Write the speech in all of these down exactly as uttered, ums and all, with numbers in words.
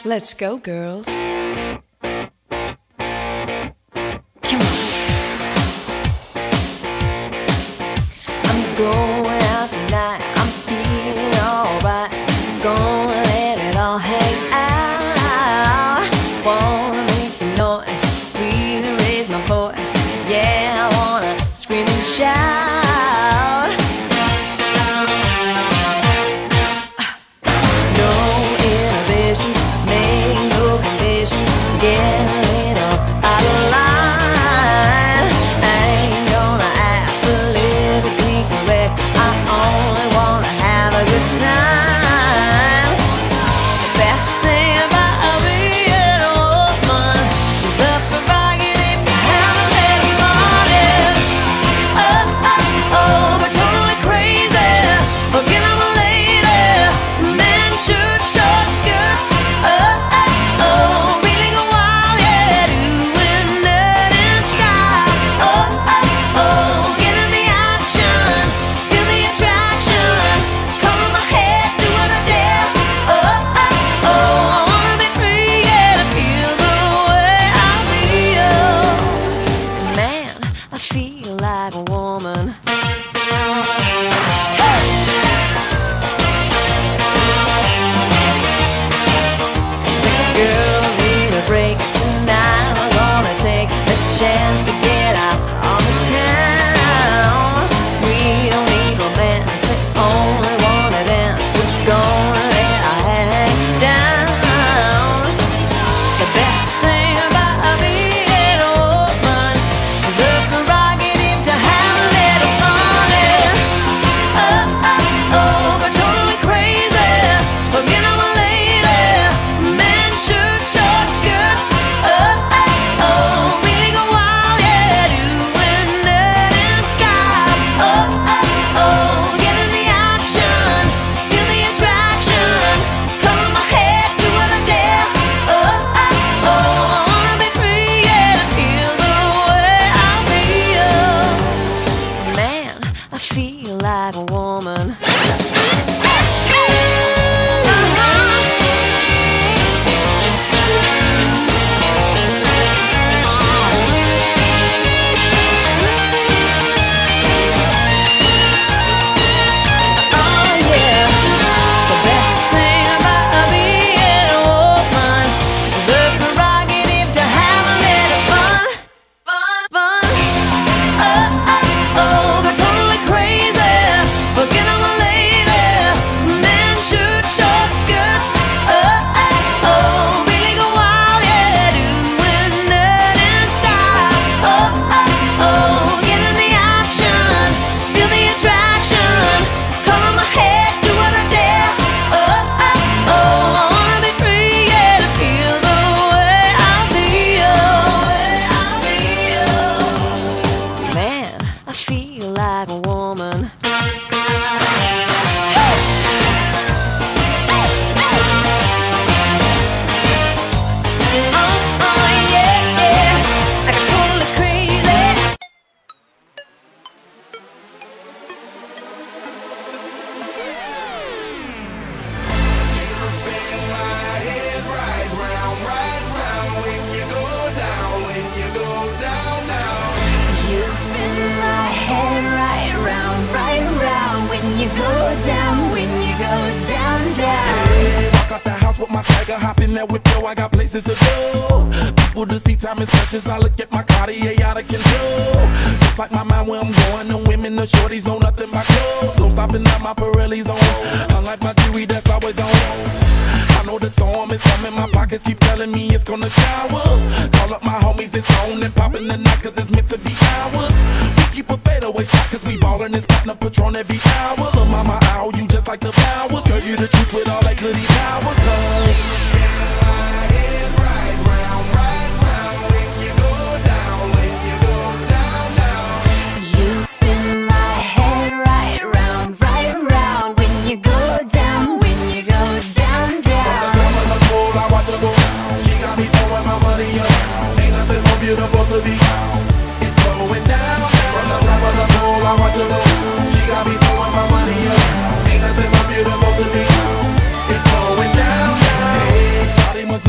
Let's go, girls. Come on. I'm going out tonight. I'm feeling alright. Gonna let it all hang out. Wanna make some noise, really raise my voice. Yeah, I wanna scream and shout. No inhibitions, make no conditions. Get a little out of line. I ain't gonna act politically correct. I only wanna have a good time. The best thing about being a woman is the prerogative to have a little money. Oh, oh, oh, we're totally crazy. Forget I'm a lady. Men shoot short skirts. Oh, oh, oh, really go wild, yeah, doing that in style. Oh, oh, oh, get in the action, feel the attraction. Color my head, do what I dare. Oh, oh, oh, I wanna be free, yeah, to feel the way I feel. Man, I feel like a woman. Girls need a break tonight. We're gonna take a chance to get out on the town. We don't need romance, we only wanna dance. We're gonna let our head hang down. The best thing about being a woman is the prerogative to have a little money. Oh, oh, oh, we're totally crazy. Forget I'm a lady. Men shoot short skirts. Oh, oh, oh, really go wild, yeah, doing that in style. Oh, oh, oh, get in the action, feel the attraction. Color my head, do what I dare. Oh, oh, oh, I wanna be free, yeah, to feel the way I feel. Man, I feel like a woman. Oh yeah, the best thing about being a woman is the prerogative to have a little fun, fun, fun. Oh, oh, oh, they're totally crazy. Forget I'm a lady. Men shoot short skirts. Oh, oh, oh, really go wild, yeah, doing that in style. Oh, oh, oh, get in the action, feel the attraction. Color my head, do what I dare. Oh, oh, oh, I wanna be free, yeah, to feel the way I feel. Man, I feel like a woman. Oh, oh, yeah, yeah, like I'm totally crazy. You spin my head right round, right round when you go down, when you go down, down. Walk out the house with my swagger, hop in that whip, yo, I got places to go. People to see, time is precious, I look at my Cartier out of control. Just like my mind where I'm going, the women, the shorties know nothing but clothes. No stopping at my Pirelli's on, unlike my jewelry that's always on. I know the storm is coming, my pockets keep telling me it's gonna shower. Call up my homies, it's on and popping the night cause it's meant to be ours. We keep a fadeaway shot cause we ballin' this platinum Patron every hour. Lil' mama, ow, you just like the flowers. Girl, you the truth with all that goody power. Cause You spin my head right round, right round when you go down, when you go down, down. I watch her go. She got me throwing my money up. Ain't nothing more beautiful to be. It's going down. From the top of the pole, I watch her go. She got me throwing my money up. Ain't nothing more beautiful to be. It's going down. Hey, Charlie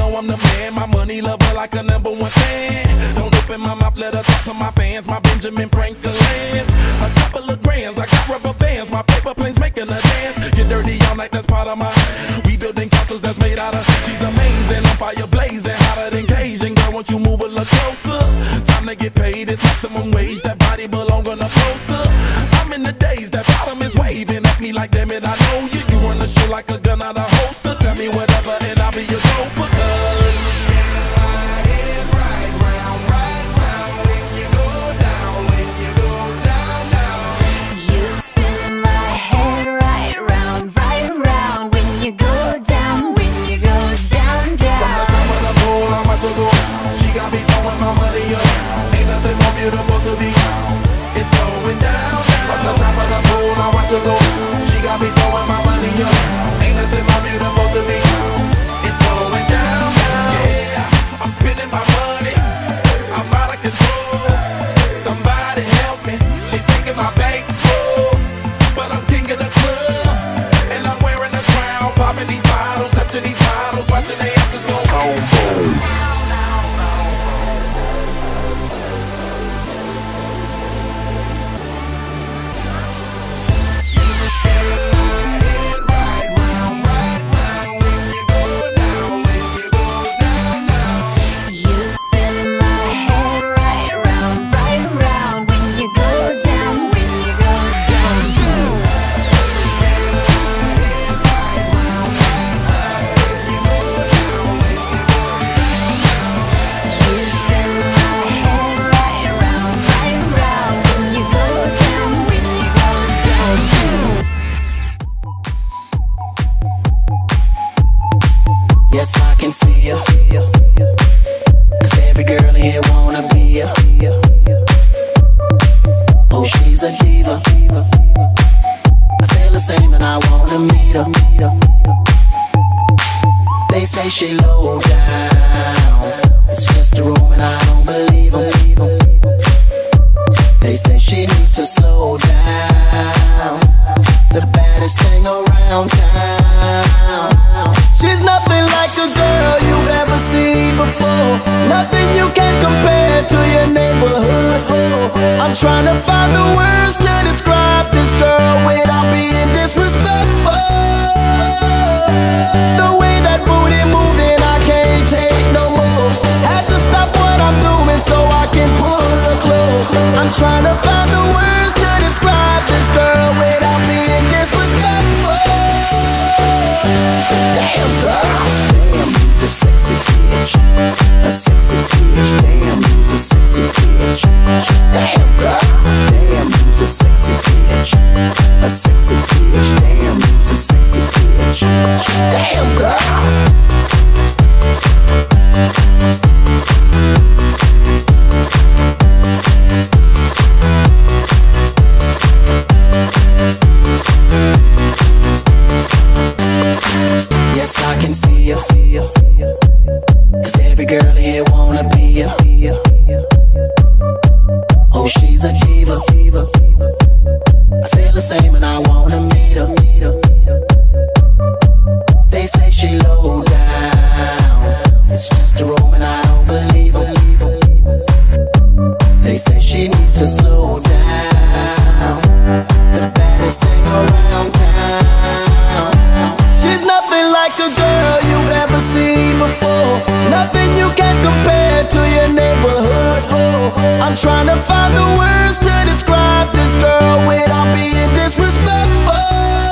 like a number one fan. Don't open my mouth, let her talk to my fans. My Benjamin Franklin's, a couple of grands. I got rubber bands, my paper planes making a dance. Get dirty all night, that's part of my. We building castles that's made out of. She's amazing, I'm fire blazing, hotter than Cajun. Girl, won't you move a little closer? Time to get paid, it's maximum wage. That body belong on a poster. I'm in the days, that bottom is waving at me like, damn it, I know you. You run the show like a gun out of holster. Tell me whatever and I'll be your sofa. Beautiful to be, it's going down, down. From the top of the pool, I watch her go. She got me throwing my money up. Ain't nothing more beautiful to me. It's going down, down. Yeah, I'm spending my money. I'm out of control. Somebody help me. She taking my bank full, but I'm king of the club, and I'm wearing a crown, popping these bottles, touching these bottles, watching they asses go boom, boom. Yes, I can see ya, cause every girl in here wanna be ya. Oh, she's a diva, I feel the same and I wanna meet her. They say she low down, it's just a room and I don't believe them. They say she needs to slow down, the baddest thing around town. She's nothing like a girl you've ever seen before, nothing you can compare to your neighborhood. I'm trying to find the words to describe this girl without being disrespectful. The way that booty moving, I can't take no more. Had to stop what I'm doing so I can pull her close. I'm trying to find the words to describe this girl without being disrespectful. Damn girl, damn, you's a sexy bitch, a sexy bitch. Damn, you's a sexy bitch. Damn girl, damn, you's a sexy bitch, a sexy bitch. Damn, you's a sexy bitch. Damn girl. Yes, I can see ya, cause every girl here wanna be ya. Oh, she's a diva, I feel the same and I wanna meet her. They say she low down, it's just a room and I don't believe them. They say she needs to slow down, the baddest thing around town. She's nothing like a girl you've ever seen before, nothing you can compare to your neighborhood. I'm trying to find the words to describe this girl without being disrespectful.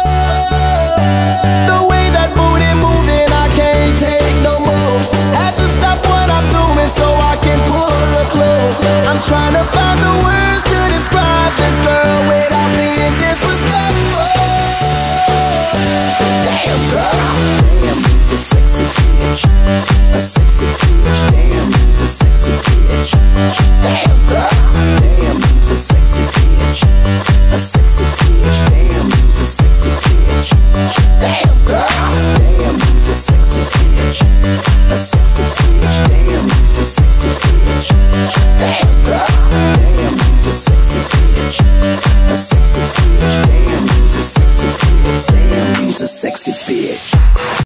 The way that booty moving, I can't take no more. Had to stop what I'm doing so I can pull her close. I'm trying to find the words to describe this girl without being disrespectful. Damn girl, damn, you's a sexy bitch, a sexy bitch. Damn, you's a sexy bitch. Damn girl, damn, you's a sexy bitch, a sexy bitch. Damn, you's a sexy bitch. Damn girl, damn, you's a sexy bitch, a sexy bitch. Damn, you's a sexy bitch. Damn girl, damn, you's a sexy bitch, a sexy bitch. Damn, you's a sexy bitch. Damn, you's a sexy bitch.